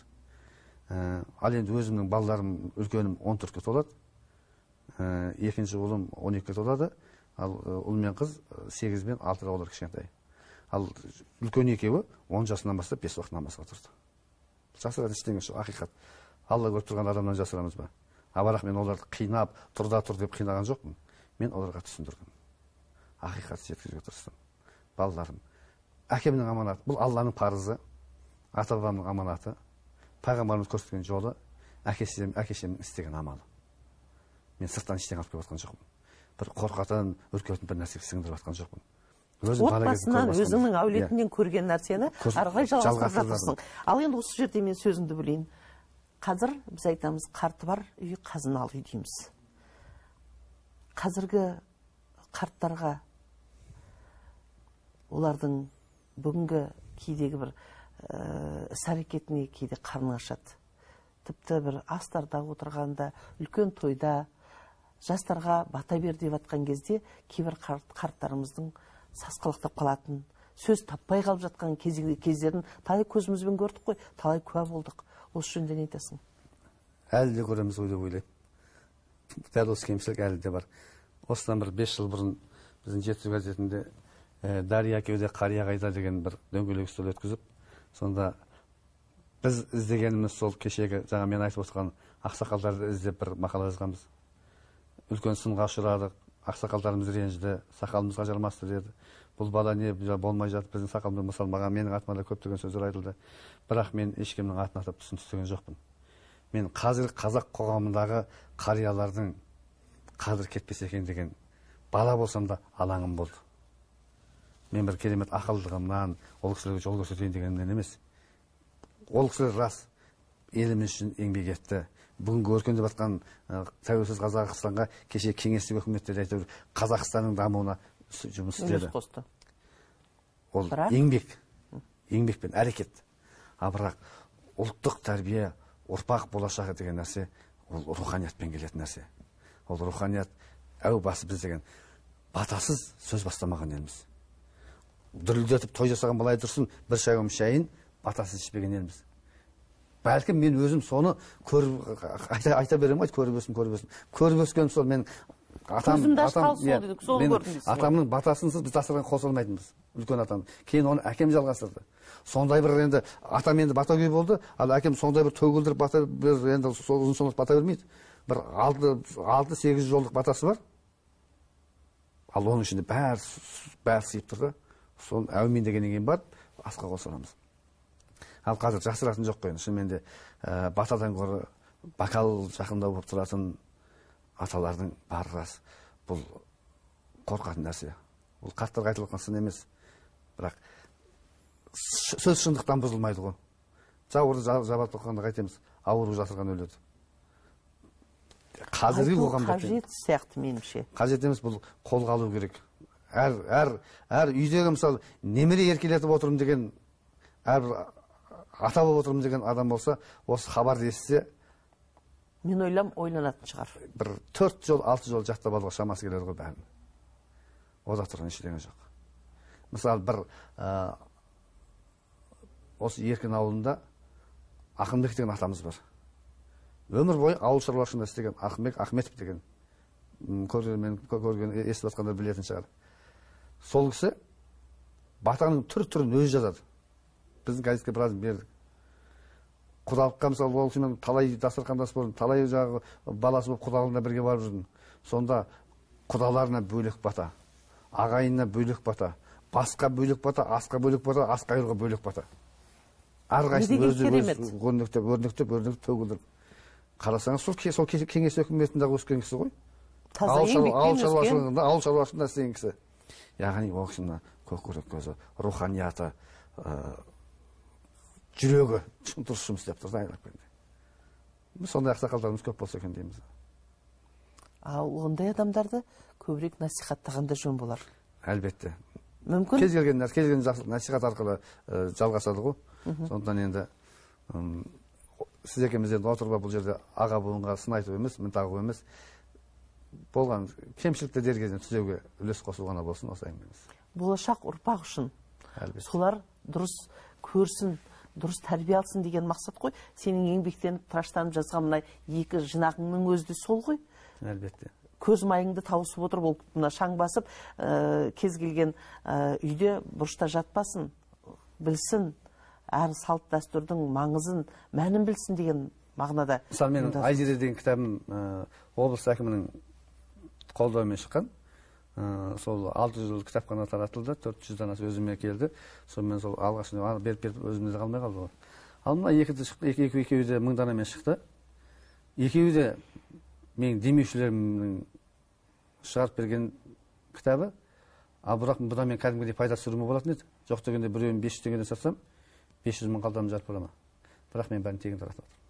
Speaker 2: Ал енді өзімнің балаларым, үлкенім он төртке толады, екінші ұлым он екіге толады, ал ұл мен қыз сегіз бен алтыда, олар кішкентай. Ал үлкен екеуі он жасынан бастап бес уақыт намазға тұрды. Жасырған ештеңе жоқ, ақиқат. Алла көріп тұрған адамнан жасырамыз ба? А бірақ мен оларды қинап, тұрда тұр деп қинаған жоқпын. Мен оларға түсіндірдім. Ақиқат жеткізуге тырыстым. Балаларым, әкемнің аманаты, бұл Алланың парызы. ата бабамның аманаты, пайғамбарымыз көрсеткен жолы, әкешем, әкешемнің істеген амалы. Мен сырттан ештеңе алып келіп жатқан жоқпын. Бір қорқатын, үркетін бір нәрсе сіңдіріп жатқан жоқпын.
Speaker 1: Отбасынан, өзіңнің әулетінен көрген нәрсені арғай жалғастырып жатырсың. Ал енді осы жерде мен сөзімді білейін. Қазір біз айтамыз, қарты бар үй, қазыналы үй дейміз. Қазіргі қарттарға олардың бүгінгі кейдегі бір іс-әрекетіне кейде қарны ашады. Тіпті бір астарда отырғанда, үлкен тойда, жастарға бата бер деп атқан кезде кейбір қарттарымыздың сасқалақтап қалатын, сөз таппай қалып жатқан кездерін талай көзімізбен көрдік қой, талай куә болдық. Осы жөнінде не айтасың?
Speaker 2: Әлі де көреміз ғой деп ойлаймын. Дәл осы кемшілік әлі де бар. Осыдан бір бес жыл бұрын біздің жетісу газетінде Дария кеуде қария қайда деген бір дөңгелек үстел өткізіп, сонда біз іздегеніміз сол кешегі, жаңа мен айтып отырған ақсақалдарды іздеп бір мақала жазғанбыз. Үлкен сынға ұшырадық, ақсақалдарымыз ренжіді, сақалымызға жармасты деді. Бұл бала не болмай жатып, біздің сақалымды мысалы маған менің атыма да көптеген сөздер айтылды. Бірақ мен ешкімнің атын атап түсін түстеген жоқпын. Мен қазір қазақ қоғамындағы қариялардың қадір кетпес екен деген бала болсам да алаңым болды. Мен бір керемет ақылдылығымнан ол кісілерге жол көрсетейін дегенімнен емес. Ол кісілер рас еліміз үшін еңбек етті. Бүгінгі өркендеп жатқан тәуелсіз Қазақстанға кеше кеңестік өкіметтер әйтеуір Қазақстанның дамуына жұмыс істеді. Ол еңбек, еңбек пен әрекет. А бірақ ұлттық тәрбие, ұрпақ болашағы деген нәрсе, ол руханиятпен келетін нәрсе. Ол руханият әу басы біз деген батасыз сөз бастамаған елміз. Дүрілдетіп той жасаған былай тұрсын, бір шайым шайын батасыз ішпеген елміз. Бәлкім мен өзім соны көріп айта, айта берем ғой, көріп өсім, көріп өсім. Көріп өскен сол мен атам, атам, мен атамның батасынсыз біз дастархан қоса алмайтынбыз. Үлкен атам. Кейін оны әкем жалғастырды. Сондай бір енді атам енді бата күй болды, ал әкем сондай бір төгілдіріп бата бір енді ұзын сонық бата бермейді. Бір алты сегіз жолдық батасы бар. Ал оның ішінде бәрі бәрі сыйып тұрды. Соны әумин дегеннен кейін барып асқа қосырамыз. Ал қазір жасыратын жоқ қой. Шынымен де батадан гөрі бокал жақындау болып тұратын аталардың бары рас. Бұл қорқатын нәрсе. Бұл қарттарға айтылған сын емес. Бірақ сөз шындықтан бұзылмайды ғой. Жауырды жабат оқығанда қайтеміз, ауру жатырған өледі. Қазіргі қоғамда
Speaker 1: қажет сияқты меніңше.
Speaker 2: Қажет емес, бұл қолға алу керек. Әр әр әр үйдегі мысалы немере еркелетіп отырмын деген, әрбір ата болып отырмын деген адам болса, осы хабарды естісе,
Speaker 1: мен ойлам ойланатын шығар.
Speaker 2: Бір төрт жол, алты жол жаттап алуға шамасы келеді ғой бәрін. Ода тұрған ештеңе жоқ. Мысалы бір осы Еркін ауылында Ақынбек деген атамыз бар. Өмір бойы ауыл шаруашылығында істеген Ақынбек Ахметов деген, көрген, көрген, естіп жатқандар білетін шығар. Сол кісі батаның түр-түрін өзі жазады. Біздің газетке біраз бердік. Құдалыққа мысалы ол кісімен талай дастархандас болдым, талай жағы баласы болып құдалығына бірге барып жүрдім. Сонда құдаларына бөлек бата, ағайынына бөлек бата, басқа бөлек бата, асқа бөлек бата, асқа айырға бөлек бата. Әрқайсысын өзі өрнектеп, өрнектеп, өрнектеп төгілдіріп. Қарасаңыз, сол кеңес өкіметінде өскен кісі ғой. Ауыл шаруашылығында, ауыл шаруашылығында істеген кісі. Яғни ол кісінің көкірек көзі, руханияты, жүрегі дұрыс жұмыс істеп тұрды айлап. Сондай ақсақалдарымыз көп болса екен дейміз.
Speaker 1: Ал ондай адамдарды көбірек насихаттағанда жөн болар.
Speaker 2: Әлбетте.
Speaker 1: Мүмкін.
Speaker 2: Кез келген нәрсе, кез келген жақсылық насихат арқылы жалғасады ғой. Сондықтан енді сіз екеуміз енді отырып бұл жерде аға буынға сын айту емес, мін тағу емес. Болған кемшілікті дер кезінде түзеуге үлес қосу ғана болсын, осы әңгімеміз.
Speaker 1: Болашақ ұрпақ үшін солар дұрыс көрсін, дұрыс тәрбие алсын деген мақсат қой. Сенің еңбектеніп тыраштанып жазған мына екі жинағыңның өзі де сол ғой.
Speaker 2: Әлбетте.
Speaker 1: Көз майыңды тауысып отырып, ол мына шаң басып, кез келген үйде бұрышта жатпасын, білсін, әр салт дәстүрдің маңызын, мәнін білсін деген мағынада.
Speaker 2: Мысалы менің Айзере деген кітабым облыс әкімінің қолдауымен шыққан. сол алты жыл кітапхана таратылды, төрт жүз данасы өзіме келді. Сонымен сол алғашында беріп беріп өзімде де қалмай қалды ғой. Ал мына екіде шықты, екі екі екеуі де мың данамен шықты. Екеуі де менің демеушілерімнің шығарып берген кітабы. Ал бірақ бұдан мен кәдімгідей пайда түсіруіме болатын еді. Жоқ дегенде біреуін бес жүз теңгеден сатсам, бес жүз мың қалданып жарып бола ма? Бірақ мен бәрін тегін таратып жатырмын.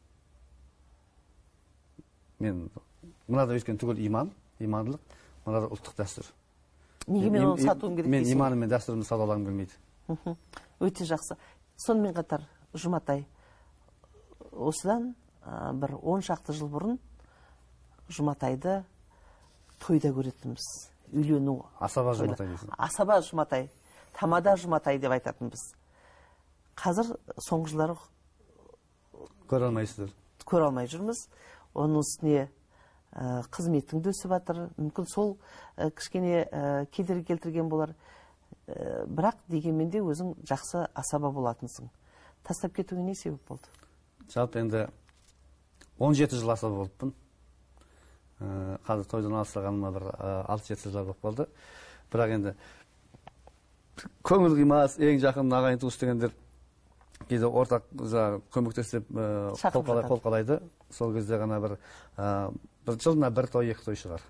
Speaker 2: Мен мынада өйткені түгел иман, имандылық, мынада ұлттық дәстүр.
Speaker 1: Неге мен оны сатуым керек
Speaker 2: дейсің? Мен
Speaker 1: иманы
Speaker 2: мен дәстүрімді сата алғым келмейді.
Speaker 1: Өте жақсы. Сонымен қатар Жұматай, осыдан бір он шақты жыл бұрын Жұматайды тойда көретінбіз. Үйлену.
Speaker 2: Асаба Жұматай дейсің.
Speaker 1: Асаба Жұматай, тамада Жұматай деп айтатынбыз. Қазір соңғы жылдары
Speaker 2: көре алмайсыздар.
Speaker 1: Көре алмай жүрміз. Оның үстіне қызметтің де өсіп жатыр. Мүмкін сол кішкене кедергі келтірген болар. Бірақ дегенмен де өзің жақсы асаба болатынсың. Тастап кетуге не себеп болды?
Speaker 2: Жалпы енді он жеті жыл асаба болыппын. Қазір тойдан алыстағаныма бір алты жеті жыл болып қалды. Бірақ енді көңіл қимас, ең жақын ағайын туыс дегендер кейде ортақ көмектесіп қол қалайды. Сол кезде ғана бір жылына бір той, екі той шығар.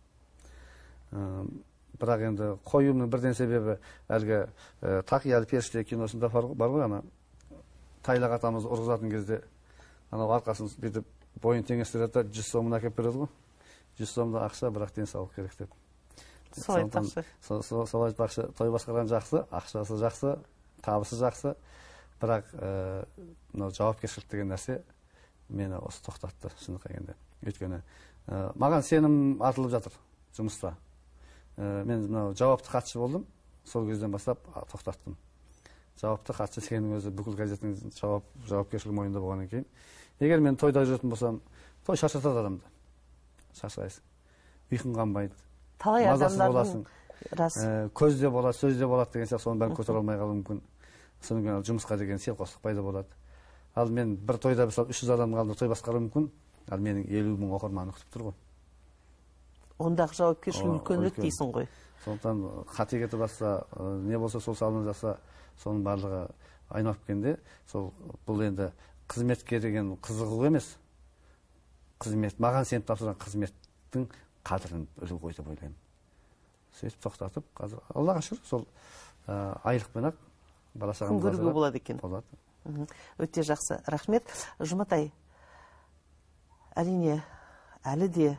Speaker 2: Бірақ енді қоюымның бірден себебі әлгі Тақиялы періште киносында бар ғой, ана тайлақ атамыз ұрғызатын кезде анау арқасын бүйтіп бойын теңестіреді, жүз сомын әкеп береді ғой. жүз сомда ақша, бірақ денсаулық керек деп.
Speaker 1: Солай айтпақшы.
Speaker 2: Солай айтпақшы, той басқарған жақсы, ақшасы жақсы, табысы жақсы, бірақ жауапкершілік деген нәрсе мені осы тоқтатты, шындық келгенде. Өйткені маған сенім артылып жатыр жұмыста. Мен жауапты хатшы болдым, сол кезден бастап тоқтаттым. Жауапты хатшы сенің өзі бүкіл газеттің жауапкершілігі мойнында болғаннан кейін. Егер мен тойда жүретін болсам, той шаршатады адамды. Шаршайсың. Ұйқың қанбайды.
Speaker 1: Талай адамдардың
Speaker 2: көзде болады, сөзде болады деген сияқты, соны бәрін көтере алмай қалуы мүмкін. Содан жұмысқа деген селқостық пайда болады. Ал мен бір тойда мысалы үш жүз адамның алдында той басқаруым мүмкін, ал менің елу мың оқырманы күтіп тұр ғой.
Speaker 1: Ондағы жауапкершілік үлкенірек дейсің ғой.
Speaker 2: Сондықтан қате кетіп жатса, не болса сол салынып жатса, соның барлығы айналып келгенде, сол бұл енді қызметке деген қызығу емес. Қызмет, маған сеніп тапсырған қызметтің қадірін білу ғой деп ойлаймын. Сөйтіп тоқтатып, қазір Аллаға шүкір, сол айлықпен ақ бала шағамыз
Speaker 1: күн көруге болады екен.
Speaker 2: Болады.
Speaker 1: Өте жақсы. Рахмет. Жұматай, әрине әлі де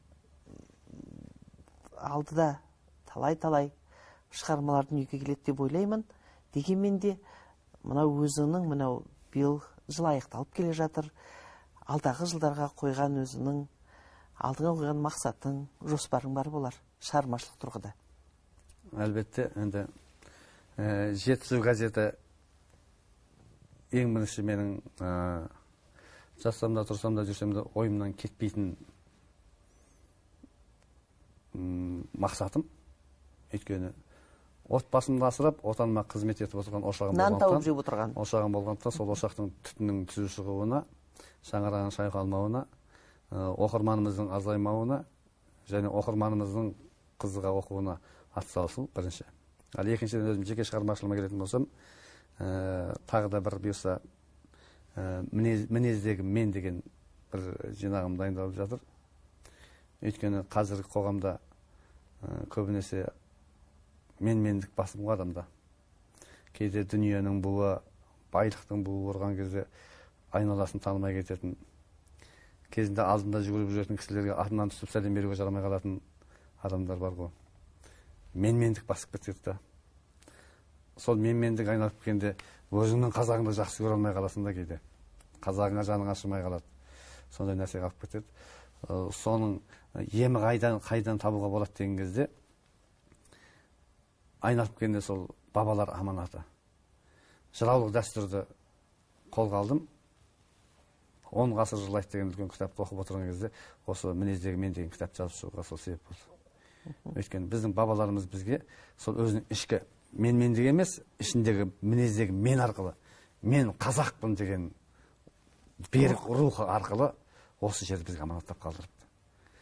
Speaker 1: алдыда талай-талай шығармалар дүниеге келеді деп ойлаймын. Дегенмен де мынау өзіңнің мынау биыл жыл аяқталып келе жатыр. Алдағы жылдарға қойған өзінің, алдыңа қойған мақсатың, жоспарың бар болар, шығармашылық тұрғыда.
Speaker 2: Әлбетте, енді жетісу газеті ең бірінші менің жасамда, тұрсамда, жүрсемде ойымнан кетпейтін мақсатым. Өйткені отбасымды асырап, отаныма қызмет етіп отырған ошағым болғандықтан,
Speaker 1: нан тауып жеп отырған.
Speaker 2: Ошағым болғандықтан, сол ошақтың түтіннің түзу шығуына, шаңырағын шайқалмауына, оқырманымыздың азаймауына және оқырманымыздың қызыға оқуына атсалысу бірінші. Ал екіншіден өзім жеке шығармашылығыма келетін болсам, тағы да бір бұйырса мінездегі мен деген бір жинағым дайындалып жатыр. Өйткені қазіргі қоғамда көбінесе мен-мендік басым ғой адамда. Кейде дүниенің буы, байлықтың буы ұрған кезде айналасын танымай кететін, кезінде алдында жүгіріп жүретін кісілерге атынан түсіп сәлем беруге жарамай қалатын адамдар бар ғой. Мен-мендік басып кетеді. Сол мен-мендік айналып келгенде өзіңнің қазағыңды жақсы көре алмай қаласың да кейде. Қазағыңа жаның ашымай қалады. Сондай нәрсе қалып кетеді. Соның емі қайдан қайдан табуға болады деген кезде айналып келгенде сол бабалар аманаты. Жыраулық дәстүрді қолға алдым. он ғасыр жырлайды деген үлкен кітапты оқып отырған кезде осы мінездегі мен деген кітап жазып шығуға сол себеп болды. Өйткені біздің бабаларымыз бізге сол өзінің ішкі мен-мендік емес, ішіндегі мінездегі мен арқылы, мен қазақпын деген берік рухы арқылы осы жерді бізге аманаттап қалдырыпты.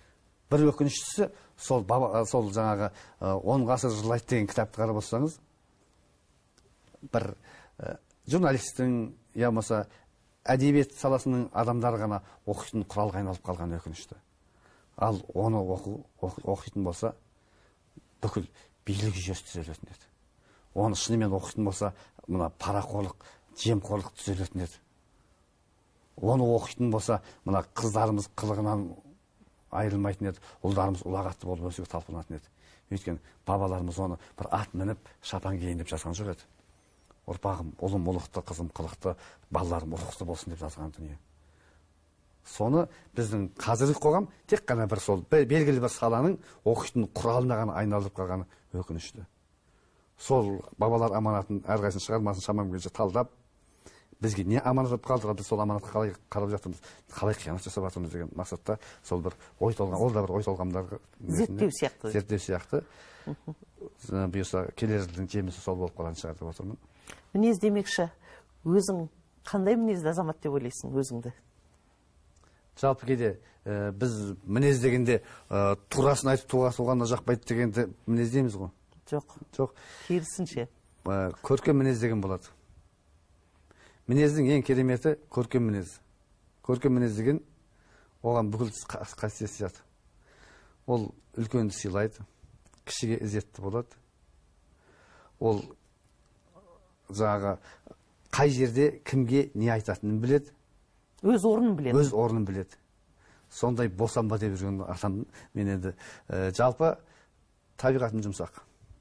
Speaker 2: бір өкініштісі сол баба, сол жаңағы он ғасыр жылайды деген кітапты қарап отырсаңыз, бір журналистің, я болмаса әдебиет саласының адамдары ғана оқитын құралға айналып қалған өкінішті. Ал оны оқу, оқитын болса, бүкіл билік жүйесі түзелетін еді. Оны шынымен оқитын болса, мына парақорлық, жемқорлық түзелетін еді. Оны оқитын болса, мына қыздарымыз қылығынан айырылмайтын еді, ұлдарымыз ұлағатты болып өсуге талпынатын еді. Өйткені бабаларымыз оны бір ат мініп, шапан киейін деп жазған жоқ еді. Ұрпағым, ұлым ұлықты, қызым қылықты, балаларым ұрықты болсын деп жазған дүние. Соны біздің қазіргі қоғам тек қана бір сол белгілі бір саланың оқитын құралына ғана айналдырып қалғаны өкінішті. Сол бабалар аманатын әрқайсының шығармасын шамам келгенше талдап, бізге не аманат қалдыға, біз сол аманатқа қалай қарап жатырмыз, қалай қиянат жасап жатырмыз деген мақсатта сол бір ой толған, ол да бір ой толғамдарға
Speaker 1: зерттеу сияқты.
Speaker 2: Зерттеу сияқты. Бұйырса келер жылдың жемісі сол болып қалған шығар деп отырмын.
Speaker 1: Мінез демекші, өзің қандай мінезді азамат деп ойлайсың өзіңді?
Speaker 2: Жалпы кейде біз мінез дегенде турасын айтып туға соғанына жақпайды дегенді мінез дейміз ғой?
Speaker 1: Жоқ.
Speaker 2: Жоқ.
Speaker 1: Керісінше.
Speaker 2: Көркем мінез деген болады. Мінездің ең кереметі көркем мінез. Көркем мінез деген оған бүкіл қасиет сияды. Ол үлкенді сыйлайды, кішіге ізетті болады. Ол жаңағы қай жерде кімге не айтатынын біледі.
Speaker 1: Өз орнын біледі.
Speaker 2: Өз орнын біледі. Сондай босанба деп жүрген атамын. Мен енді жалпы табиғатым жұмсақ.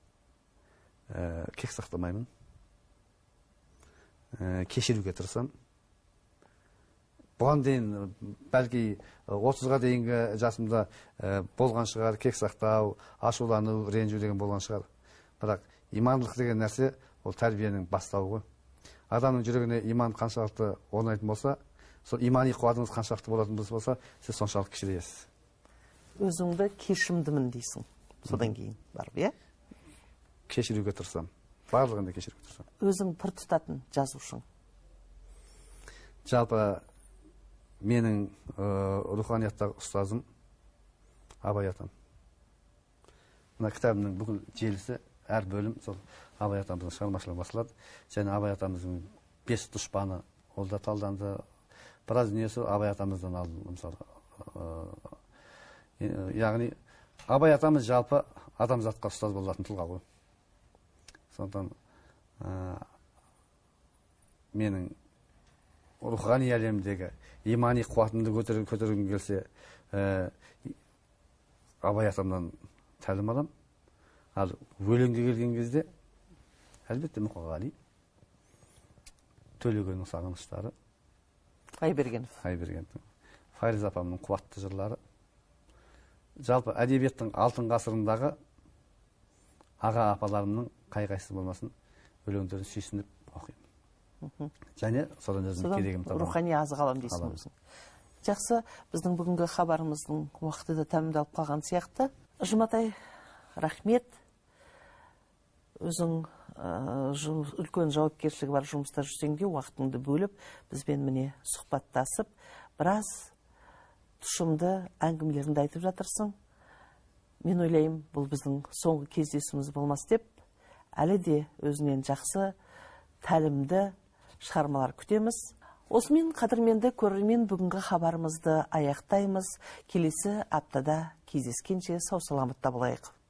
Speaker 2: Кек сақтамаймын. Кешіруге тырысам. Бұған дейін бәлки отызға дейінгі жасымда болған шығар, кек сақтау, ашулану, ренжу деген болған шығар. Бірақ имандылық деген нәрсе ол тәрбиенің бастауы. Адамның жүрегіне иман қаншалықты орнайтын болса, сол имани қуатыңыз қаншалықты болатын болса, сіз соншалық кішірейесіз.
Speaker 1: Өзіңді кешімдімін дейсің. Содан кейін бар, иә?
Speaker 2: Кешіруге тырысам. Барлығында кешіруге тырысам.
Speaker 1: Өзің пір тұтатын жазушың?
Speaker 2: Жалпы менің руханияттағы ұстазым Абай атам. Мына кітабымның бүкіл желісі, әр бөлім сол Абай атамыздың шығармашылығы басылады. Және Абай атамыздың бес дұшпаны ол да талданды. Біраз дүниесі Абай атамыздан алды, мысалы. Яғни Абай атамыз жалпы адамзатқа ұстаз болатын тұлға ғой. Сондықтан менің рухани әлемдегі имани қуатымды көтергім келсе, Абай атамнан тәлім алам. Ал өлеңге келген кезде әлбетте Мұқағали, Төлегеннің сағыныштары,
Speaker 1: Айбергенов.
Speaker 2: Айбергеновтың, Файриз апамның қуатты жырлары. Жалпы әдебиеттің алтын ғасырындағы аға апаларымның қай-қайсысы болмасын өлеңдерін сүйсініп оқимын. Және содан өзім керегім табамын.
Speaker 1: Рухани азық алам дейсің өзің. Жақсы, біздің бүгінгі хабарымыздың уақыты да тәмамдалып қалған сияқты. Жұматай, рахмет. Өзің үлкен жауапкершілігі бар жұмыста жүрсең де уақытыңды бөліп, бізбен міне сұхбаттасып, біраз тұшымды әңгімелеріңді айтып жатырсың. Мен ойлаймын, бұл біздің соңғы кездесуіміз болмас деп, әлі де өзінен жақсы, тәлімді шығармалар күтеміз. Осымен қадірменді көрермен бүгінгі хабарымызды аяқтаймыз. Келесі аптада кездескенше сау саламатта болайық.